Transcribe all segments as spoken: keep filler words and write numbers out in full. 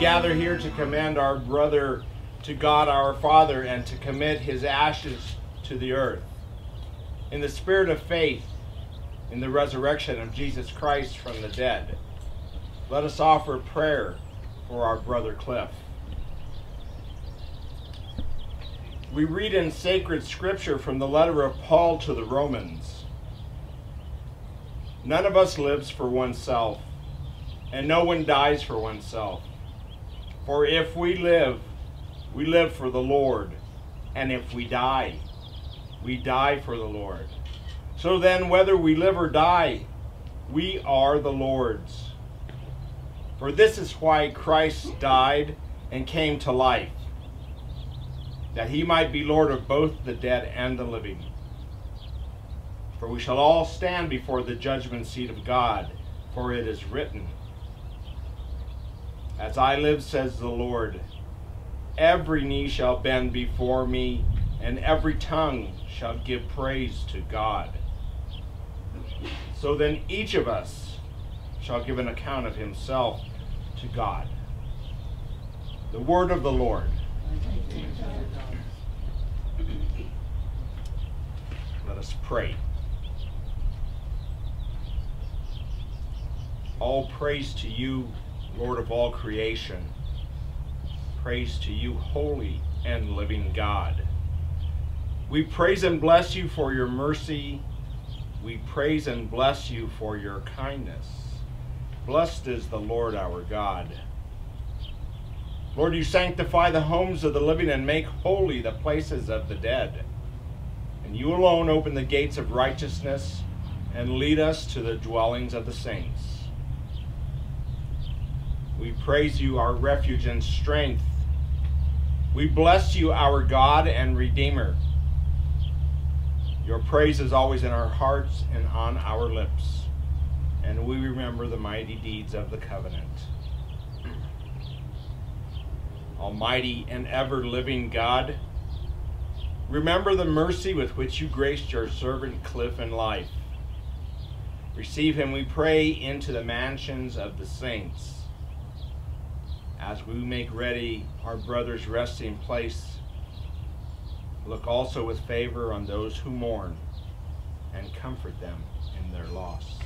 gather here to commend our brother to God our Father and to commit his ashes to the earth. In the spirit of faith, in the resurrection of Jesus Christ from the dead, let us offer prayer for our brother Cliff. We read in sacred scripture from the letter of Paul to the Romans, "None of us lives for oneself, and no one dies for oneself. For if we live, we live for the Lord, and if we die, we die for the Lord. So then, whether we live or die, we are the Lord's. For this is why Christ died and came to life, that he might be Lord of both the dead and the living. For we shall all stand before the judgment seat of God, for it is written, 'As I live, says the Lord, every knee shall bend before me, and every tongue shall give praise to God.' So then each of us shall give an account of himself to God." The word of the Lord. Let us pray. All praise to you, Lord of all creation. Praise to you, holy and living God. We praise and bless you for your mercy. We praise and bless you for your kindness. Blessed is the Lord our God. Lord, you sanctify the homes of the living and make holy the places of the dead. And you alone open the gates of righteousness and lead us to the dwellings of the saints. We praise you, our refuge and strength. We bless you, our God and Redeemer. Your praise is always in our hearts and on our lips, and we remember the mighty deeds of the covenant. Almighty and ever-living God, remember the mercy with which you graced your servant Cliff in life. Receive him, we pray, into the mansions of the saints. As we make ready our brother's resting place, look also with favor on those who mourn and comfort them in their loss.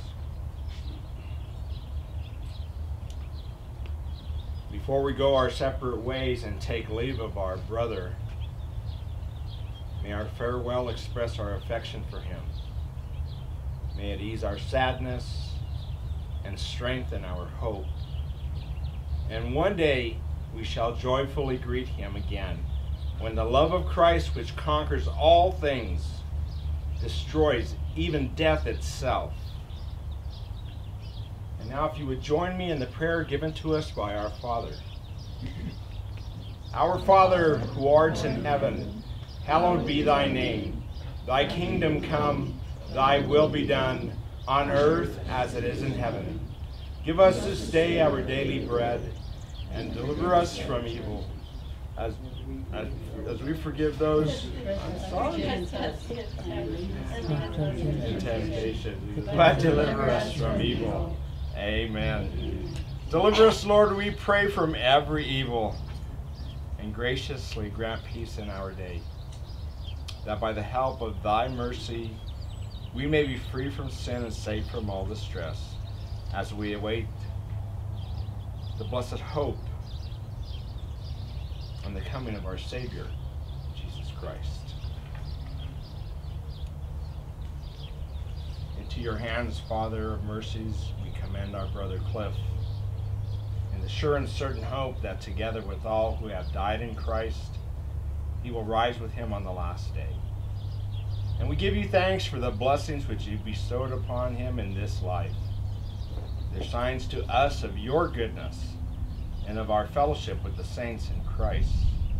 Before we go our separate ways and take leave of our brother, may our farewell express our affection for him. May it ease our sadness and strengthen our hope. And one day we shall joyfully greet him again, when the love of Christ, which conquers all things, destroys even death itself. And now if you would join me in the prayer given to us by our Father. Our Father, who art in heaven, hallowed be thy name. Thy kingdom come, thy will be done, on earth as it is in heaven. Give us this day our daily bread, and deliver us from evil, as As, as we forgive those in temptation, but deliver us from evil. Amen. Deliver us, Lord, we pray, from every evil, and graciously grant peace in our day, that by the help of thy mercy we may be free from sin and safe from all distress, as we await the blessed hope and the coming of our Savior, Jesus Christ. Into your hands, Father of mercies, we commend our brother Cliff, in the sure and certain hope that together with all who have died in Christ, he will rise with him on the last day. And we give you thanks for the blessings which you bestowed upon him in this life. They're signs to us of your goodness and of our fellowship with the saints in Christ.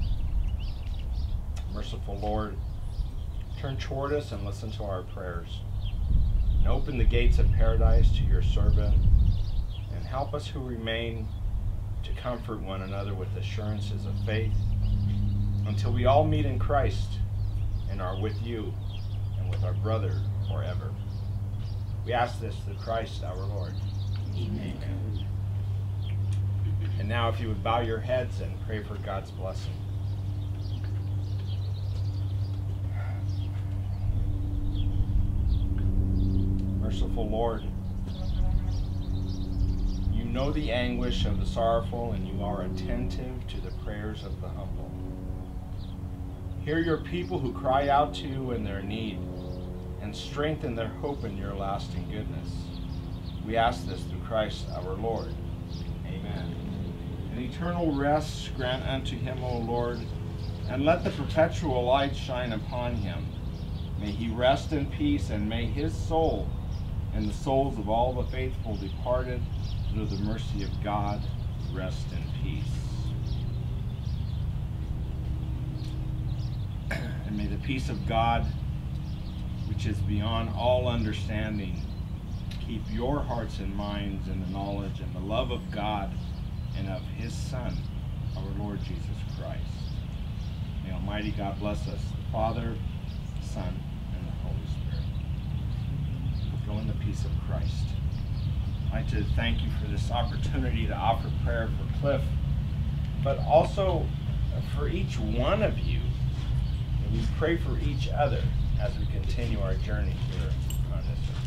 Merciful Lord, turn toward us and listen to our prayers, and open the gates of paradise to your servant, and help us who remain to comfort one another with assurances of faith, until we all meet in Christ and are with you and with our brother forever. We ask this through Christ our Lord. Amen. And now if you would bow your heads and pray for God's blessing. Merciful Lord, you know the anguish of the sorrowful, and you are attentive to the prayers of the humble. Hear your people who cry out to you in their need, and strengthen their hope in your lasting goodness. We ask this through Christ our Lord. Amen. An eternal rest grant unto him, O Lord, and let the perpetual light shine upon him. May he rest in peace, and may his soul and the souls of all the faithful departed through the mercy of God rest in peace. And may the peace of God, which is beyond all understanding, keep your hearts and minds in the knowledge and the love of God and of his Son, our Lord Jesus Christ. May Almighty God bless us, the Father, the Son, and the Holy Spirit. Go in the peace of Christ. I'd like to thank you for this opportunity to offer prayer for Cliff, but also for each one of you. And we pray for each other as we continue our journey here on this earth.